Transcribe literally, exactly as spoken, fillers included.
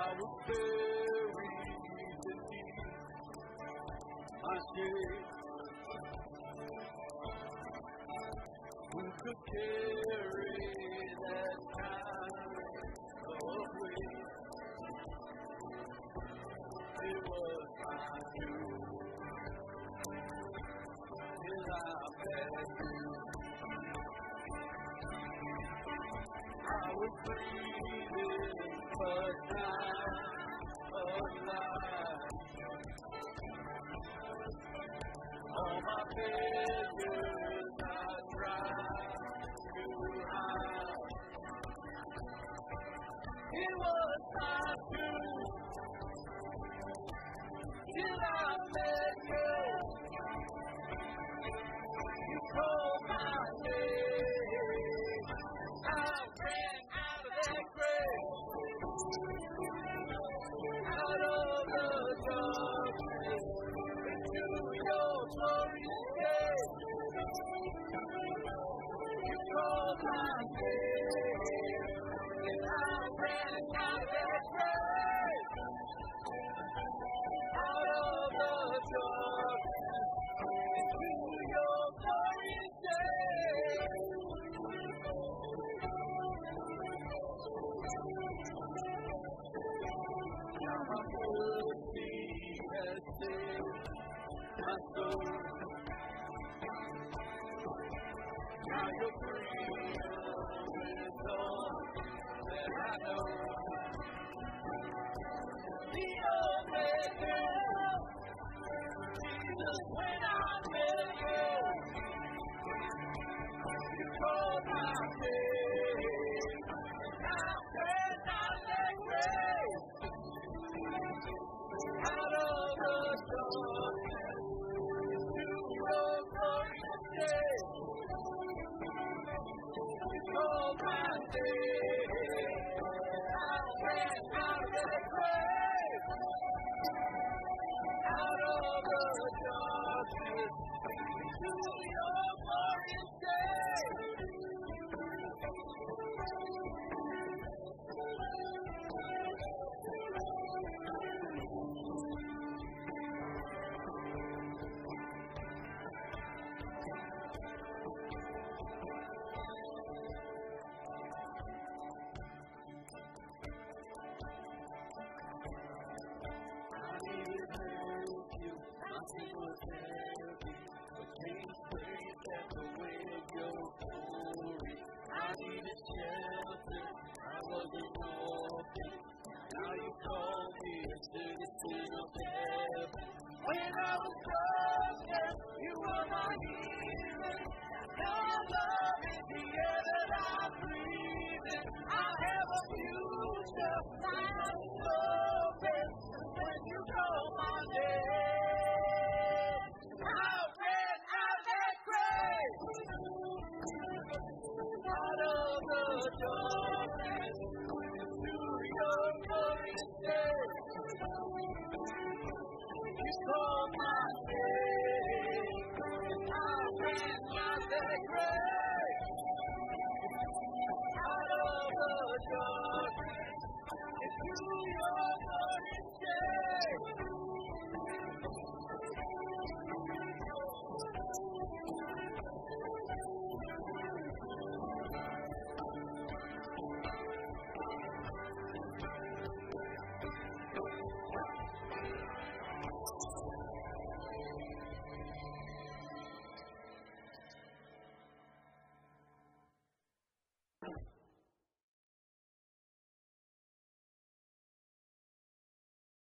was buried beneath my shade. Who could carry that kind of weight? It was my due till I met you. I was breathing but not alive. All my failures I tried to hide. It was not true till I met you. You called my name. I ran out of that grave, out of the darkness, into your glorious day. You called my name, and I ran out of that grave, out of the darkness, into your glorious day. Now my mercy has saved my soul. Now your freedom is all that I know. The only girl, Jesus, when I met you, you called my name, and I ran out of that grave, out of the darkness, into your glorious day. You called my name, and I ran out of that grave, out of the darkness, into your glorious day. When I was broken, you were my healing. Your love is the air that I breathe in. I have a future.